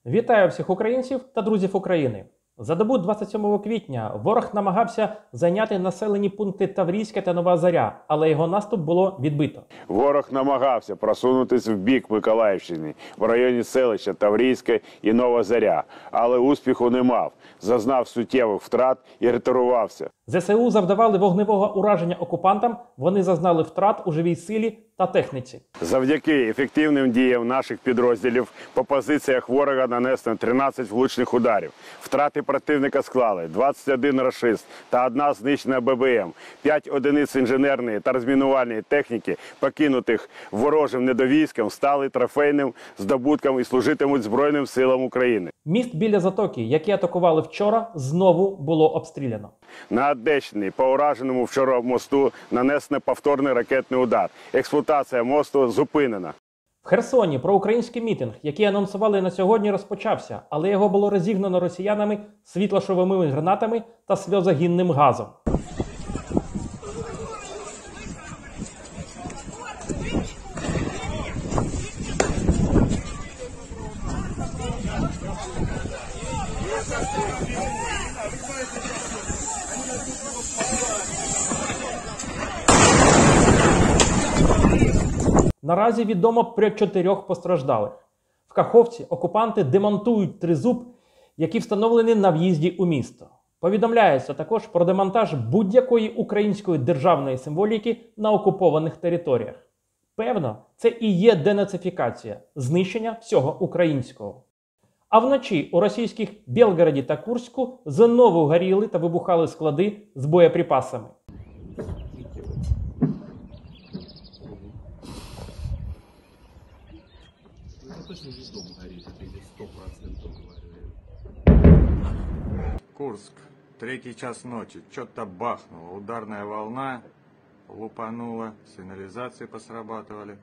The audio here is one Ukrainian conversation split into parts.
Вітаю всіх українців та друзів України. За добу 27 квітня ворог намагався зайняти населені пункти Таврійська та Нова Заря, але його наступ було відбито. Ворог намагався просунутися в бік Миколаївщини, в районі селища Таврійське і Нова Заря, але успіху не мав, зазнав суттєвих втрат і ретирувався. ЗСУ завдавали вогневого ураження окупантам, вони зазнали втрат у живій силі та техніці. Завдяки ефективним діям наших підрозділів по позиціях ворога нанесено 13 влучних ударів. Втрати противника склали 21 рашист та 1 знищена ББМ, 5 одиниць інженерної та розмінувальної техніки, покинутих ворожим недовійськом, стали трофейним здобутком і служитимуть Збройним силам України. Міст біля Затоки, який атакували вчора, знову було обстріляно. На Одещині по ураженому вчора мосту нанесено повторний ракетний удар. Експлуатація мосту зупинена. В Херсоні проукраїнський мітинг, який анонсували на сьогодні, розпочався, але його було розігнано росіянами світлошовими гранатами та сльозогінним газом. Наразі відомо про 4 постраждалих. В Каховці окупанти демонтують тризуб, який встановлений на в'їзді у місто. Повідомляється також про демонтаж будь-якої української державної символіки на окупованих територіях. Певно, це і є денацифікація, знищення всього українського. А вночі у російських Білгороді та Курську знову горіли та вибухали склади з боєприпасами. Точно здесь дом горит, это здесь 100% говорю. Курск, 3 час ночи, что-то бахнуло, ударная волна, лупанула, сигнализации посрабатывали.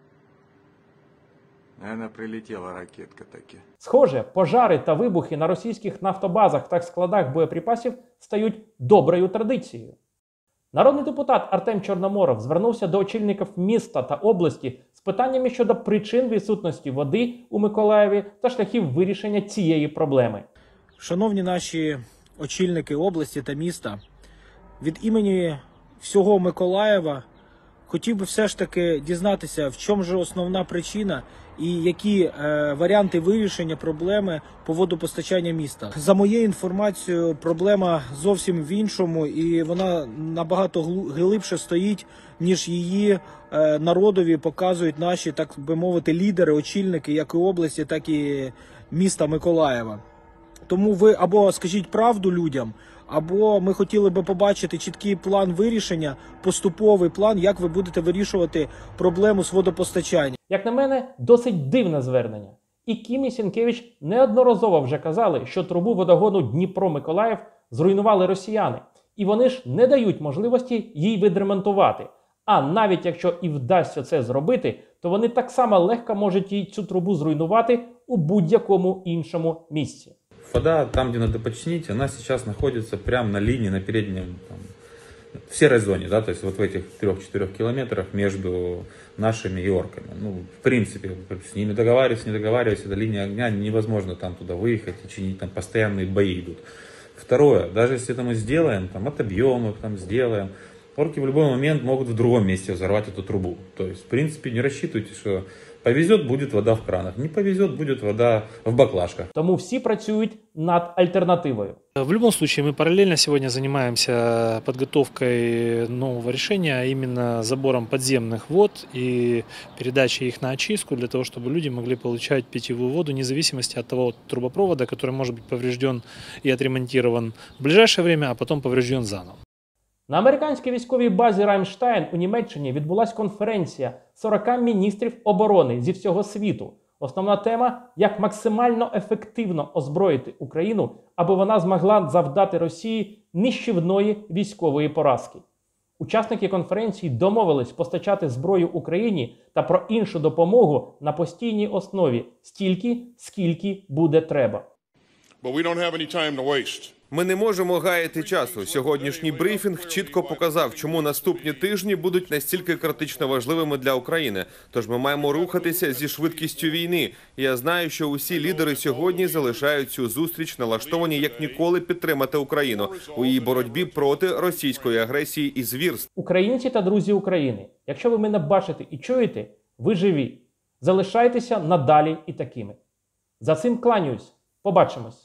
Наверное, прилетела ракетка таки. Схоже, пожари та вибухи на російських нафтобазах та складах боєприпасів стають доброю традицією. Народний депутат Артем Чорноморов звернувся до очільників міста та області з питаннями щодо причин відсутності води у Миколаєві та шляхів вирішення цієї проблеми. Шановні наші очільники області та міста, від імені всього Миколаєва хотів би все ж таки дізнатися, в чому ж основна причина і які варіанти вирішення проблеми по водопостачанню міста. За моєю інформацією, проблема зовсім в іншому і вона набагато глибше стоїть, ніж її народові показують наші, так би мовити, лідери, очільники як і області, так і міста Миколаєва. Тому ви або скажіть правду людям, або ми хотіли би побачити чіткий план вирішення, поступовий план, як ви будете вирішувати проблему з водопостачанням. Як на мене, досить дивне звернення. І Кім і Сінкевич неодноразово вже казали, що трубу водогону Дніпро-Миколаїв зруйнували росіяни. І вони ж не дають можливості їй відремонтувати. А навіть якщо і вдасться це зробити, то вони так само легко можуть їй цю трубу зруйнувати у будь-якому іншому місці. Вода, там, где надо починить, она сейчас находится прямо на линии, на переднем, там, в серой зоне, да, то есть вот в этих 3-4 километрах между нашими и орками. Ну, в принципе, с ними договариваясь, не договариваясь, эта линия огня, невозможно там туда выехать и чинить, там постоянные бои идут. Второе, даже если это мы сделаем, там, отобьем их, там, сделаем, орки в любой момент могут в другом месте взорвать эту трубу. То есть, в принципе, не рассчитывайте, что повезет, будет вода в кранах. Не повезет, будет вода в баклажках. Тому всі працюють над альтернативою. В любом случае, мы параллельно сегодня занимаемся подготовкой нового решения, а именно забором подземных вод и передачей их на очистку, для того, чтобы люди могли получать питьевую воду, вне зависимости от того трубопровода, который может быть поврежден и отремонтирован в ближайшее время, а потом поврежден заново. На американській військовій базі Рамштайн у Німеччині відбулась конференція 40 міністрів оборони зі всього світу. Основна тема – як максимально ефективно озброїти Україну, аби вона змогла завдати Росії нищівної військової поразки. Учасники конференції домовились постачати зброю Україні та про іншу допомогу на постійній основі стільки, скільки буде треба. Ми не можемо гаяти часу. Сьогоднішній брифінг чітко показав, чому наступні тижні будуть настільки критично важливими для України. Тож ми маємо рухатися зі швидкістю війни. Я знаю, що усі лідери сьогодні залишають цю зустріч налаштовані як ніколи підтримати Україну у її боротьбі проти російської агресії і звірств. Українці та друзі України, якщо ви мене бачите і чуєте, ви живі. Залишайтеся надалі і такими. За цим кланяюсь. Побачимось.